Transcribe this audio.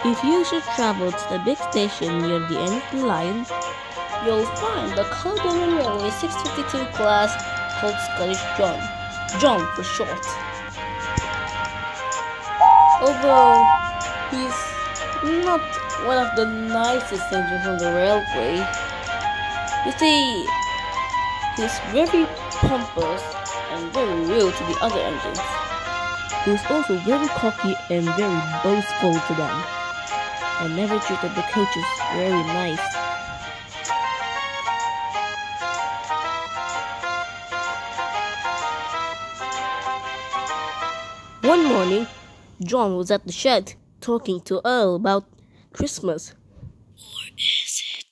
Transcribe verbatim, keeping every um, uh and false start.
If you should travel to the big station near the end of the line, you'll find the Caledonian Railway six fifty-two class called Scottish John, John for short. Although he's not one of the nicest engines on the railway, you see, he's very pompous and very rude to the other engines. He's also very cocky and very boastful to them, and never treated the coaches very nice. One morning, John was at the shed talking to Earl about Christmas. Or is it